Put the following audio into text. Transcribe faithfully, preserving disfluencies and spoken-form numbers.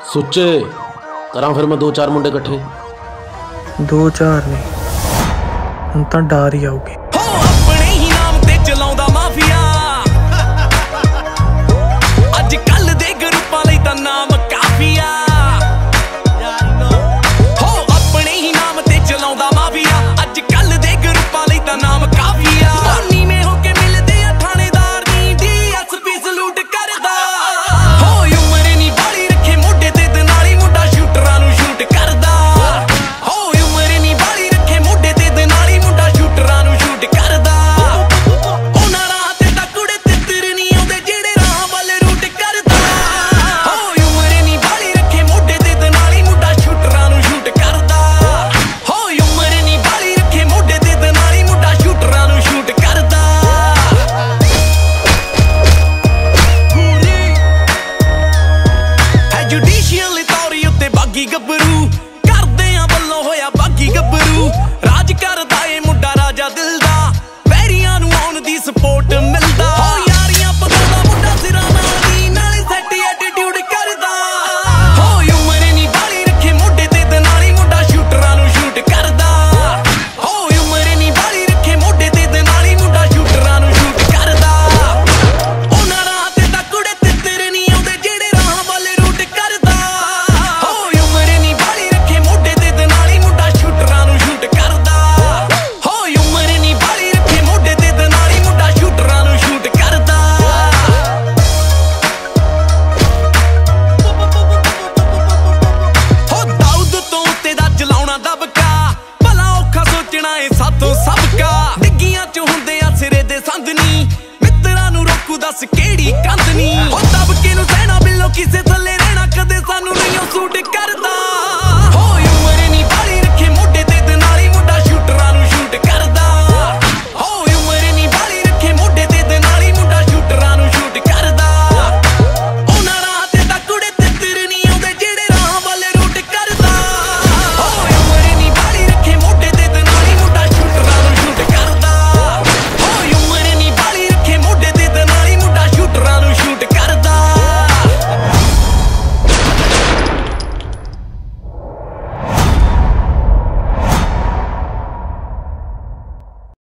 ਸੁੱਚੇ ਕਰਾਂ ਫਿਰ ਮੈਂ ਦੋ ਚਾਰ ਮੁੰਡੇ ਇਕੱਠੇ। ਦੋ ਚਾਰ ਨਹੀਂ, ਹੁਣ ਤਾਂ ਡਾਰ ਹੀ ਆਉਗੀ। ਆਪਣੇ ਹੀ ਨਾਮ ਤੇ ਚਲਾਉਂਦਾ ਮਾਫੀਆ, ਅੱਜ ਕੱਲ ਦੇ ਗਰੁੱਪਾਂ ਲਈ ਤਾਂ ਨਾਮ ਕਾਫੀਆ। ਹੋ ਆਪਣੇ ਹੀ ਨਾਮ ਤੇ ਚਲਾਉਂਦਾ ਮਾਫੀਆ, ਅੱਜ ਕੱਲ ਦੇ ਗਰੁੱਪਾਂ ਲਈ ਤਾਂ ਨਾਮ ਕਾਫੀਆ। ਨੀਵੇਂ ਹੋ ਕੇ ਮਿਲਦੇ ਆ ਥਾਣੇਦਾਰ ਨੀ ਡੀ ਐਸ ਪੀ ਸਲੂਟ ਕਰਦਾ। ਹੋ ਉਮਰ ਨੀ ਬਾਲੀ ਰੱਖੇ ਮੋਢੇ ਤੇ ਦਨਾਲੀ ਮੁੰਡਾ ਸ਼ੂਟਰਾਂ ਨੂੰ ਸ਼ੂਟ ਕਰਦਾ। ਹੋ ਉਮਰ ਨੀ ਬਾਲੀ ਰੱਖੇ ਮੋਢੇ ਤੇ ਦਨਾਲੀ ਮੁੰਡਾ ਸ਼ੂਟਰਾਂ ਨੂੰ ਸ਼ੂਟ ਕਰਦਾ। ਉਹਨਾਂ ਰਾਹ ਤੇ ਤਾਂ ਕੁੜੇ ਤਿੱਤਰ ਨੀ ਆਉਂਦੇ ਜਿਹੜੇ ਰਾਹ ਵੱਲ ਰੂਟ ਕਰਦਾ। ਹੋ ਉਮਰ ਨੀ ਬਾਲੀ ਰੱਖੇ ਮੋਢੇ ਤੇ ਦਨਾਲੀ ਮੁੰਡਾ ਸ਼ੂਟਰਾਂ ਨੂੰ ਸ਼ੂਟ ਕਰਦਾ। ਹੋ ਉਮਰ ਨੀ ਬਾਲੀ ਰੱਖੇ ਮੋਢੇ ਤੇ ਦਨਾਲੀ ਮੁੰਡਾ ਸ਼ੂਟਰਾਂ ਨੂੰ ਸ਼ੂਟ ਕਰਦਾ। ਹੈ ਜੁਡੀਸ਼ੀਅਲ ਅਥਾਰਟੀ ਉੱਤੇ ਬਾਗੀ ਗੱਭਰੂ, ਕਰਦੇ ਆ ਵੱਲੋਂ ਹੋਇਆ ਬਾਗੀ ਗੱਭਰੂ। ਰਾਜ ਕਰਦਾ ਏ ਮੁੰਡਾ ਰਾਜਾ ਦਿਲ ਦਾ, ਵੈਰੀਆਂ ਨੂੰ ਆਉਣ ਦੀ ਸਪੋਰਟ ਮਿਲਦਾ। ਹੋ ਯਾਰੀਆਂ ਪਤਾਉਂਦਾ ਮੁੰਡਾ ਸਿਰਾਂ ਨਾਲ ਦੀ, ਨਾਲੇ ਸੈੱਟ ਐਟੀਟਿਊਡ ਕਰਦਾ। ਹੋ ਉਮਰ ਨੀ ਬਾਲੀ ਰੱਖੇ ਮੋਢੇ ਤੇ ਦਨਾਲੀ ਮੁੰਡਾ ਸ਼ੂਟਰਾਂ ਨੂੰ ਸ਼ੂਟ ਕਰਦਾ। ਹੋ ਉਮਰ ਨੀ ਬਾਲੀ ਰੱਖੇ ਮੋਢੇ ਤੇ ਦਨਾਲੀ ਮੁੰਡਾ ਸ਼ੂਟਰਾਂ ਨੂੰ ਸ਼ੂਟ ਕਰਦਾ। ਉਹਨਾਂ ਰਾਹ ਤੇ ਤਾਂ ਕੁੜੇ ਤਿੱਤਰ ਨੀ ਆਉਂਦੇ ਜਿਹੜੇ ਰਾਹ ਵੱਲ ਰੂਟ ਕਰਦਾ। ਹੋ ਉਮਰ ਨੀ ਬਾਲੀ ਰੱਖੇ ਮੋਢੇ ਤੇ ਦਨਾਲੀ ਮੁੰਡਾ ਸ਼ੂਟਰਾਂ ਨੂੰ ਸ਼ੂਟ ਕਰਦਾ। ਹੋ ਉਮਰ ਨੀ ਬਾਲੀ ਰੱਖੇ ਮੋਢੇ ਤੇ ਦਨਾਲੀ ਮੁੰਡਾ ਸ਼ੂਟਰਾਂ ਨੂੰ ਸ਼ੂਟ ਕਰਦਾ। ਹੋ ਦਾਊਦ ਤੋਂ ਉੱਤੇ ਦਾ ਚਲਾਉਣਾ ਦਬਕਾ, ਭਲਾ ਔਖਾ ਸੋਚਣਾ ਏ ਸਾਥੋਂ ਸਬਕਾ। ਡਿੱਗੀਆਂ ਚ ਹੁੰਦੇ ਆ ਸਿਰੇ ਦੇ ਸੰਦ ਨੀ, ਮਿੱਤਰਾਂ ਨੂੰ ਰੋਕੂ ਦੱਸ ਕਿਹੜੀ ਕੰਧ ਨੀ। ਹੋ ਦਬਕੇ ਨੂੰ ਸਹਿਣਾ ਬਿੱਲੋ ਕਿਸੇ ਥੱਲੇ